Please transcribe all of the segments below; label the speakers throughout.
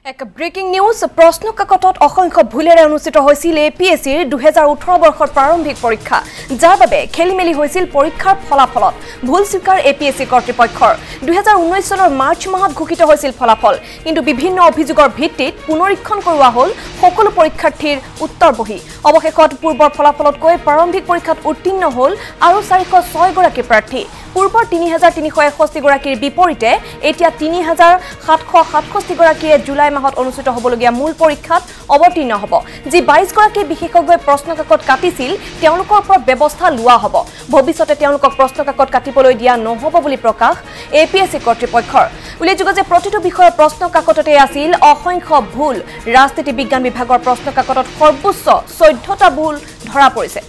Speaker 1: এক breaking news প্ৰশ্ন কাকতত অসংখ্য ভুলেৰে অনুষ্ঠিত হৈছিল APSCৰ 2018 বৰ্ষৰ প্ৰাৰম্ভিক পৰীক্ষা যাৰ বাবে খেলিমেলি হৈছিল পৰীক্ষাৰ ফলাফলত ভুল স্বীকাৰ APSC কৰ্তৃপক্ষৰ 2019 চনৰ মাৰ্চ মাহত ঘোষিত হৈছিল ফলাফল কিন্তু বিভিন্ন অভিযোগৰ ভিত্তিত পুনৰীক্ষণ কৰোৱা হ'ল সকলো পৰীক্ষাৰ্থীৰ উত্তৰ বহি অৱশেষত পূৰ্বৰ ফলাফলতকৈ প্ৰাৰম্ভিক পৰীক্ষাত উত্তীৰ্ণ হ'ল আৰু 406 গৰাকী প্ৰাৰ্থী পূৰ্বৰ 3361 গৰাকীৰ বিপৰীতে এতিয়া 3767 গৰাকীয়ে জুলাই মাহত অনুষ্ঠিত হ'বলগীয়া মূল পৰীক্ষাত অৱতীৰ্ণ হ'ব যি 22 গৰাকী বিশেষজ্ঞই প্ৰশ্নকাকত কাটিছিল তেওঁলোকৰ ওপৰত ব্যৱস্থা লোৱা হ'ব ভৱিষ্যতে তেওঁলোকক প্ৰশ্নকাকত কাটিবলৈ দিয়া নহ'ব বুলি প্ৰকাশ APSC কৰ্তৃপক্ষৰ উল্লেখযোগ্য যে প্ৰতিটো বিষয়ৰ প্ৰশ্নকাকততে আছিল অসংখ্য ভুল ৰাজনীতি বিজ্ঞান বিভাগৰ প্ৰশ্নকাকতত সৰ্বোচ্চ 14টা ভুল ধৰা পৰিছে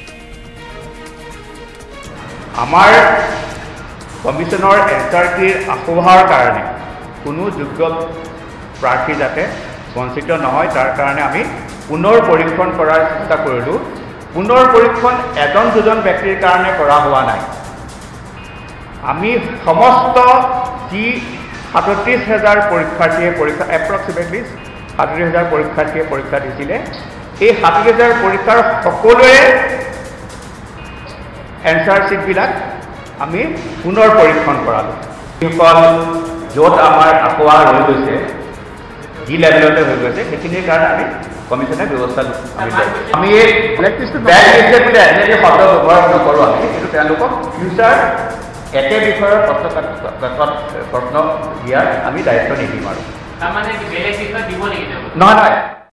Speaker 2: আমাৰ কমিশনৰ এনসাৰ কিৰ আখোহাৰ কাৰণে কোনো যোগ্য প্ৰাৰ্থী যাতে বঞ্চিত নহয় তাৰ কাৰণে আমি পুনৰ পৰীক্ষণ কৰাৰ চেষ্টা কৰিলো পুনৰ পৰীক্ষণ এজন দুজন ব্যক্তিৰ কাৰণে কৰা হোৱা নাই আমি সমস্ত যি 37000 পৰীক্ষাৰ্থীয়ে পৰীক্ষা এপ্ৰক্সিমেটলি 37000 পৰীক্ষাৰ্থীয়ে পৰীক্ষা দিছিলে এই 37000 পৰীক্ষাৰ সকলোৱে এনসাৰ শিট বিলাক আমি পুনৰ পৰীক্ষণ কৰালো যিসকল য'ত আমাৰ আখোৱাৰ হৈ গৈছে যি লেভেলতে হৈ গৈছে সেইখিনিৰ কাৰণে আমি কমিশনে ব্যৱস্থা আমি ব্লেকলিষ্টেড বুলি এনেকৈ শব্দ ব্যৱহাৰ নকৰোঁ আমি কিন্তু তেওঁলোকক ফিউচাৰ একে বিষয়ৰ প্ৰশ্ন দিয়াৰ আমি দায়িত্ব নিদিম আৰু নহয়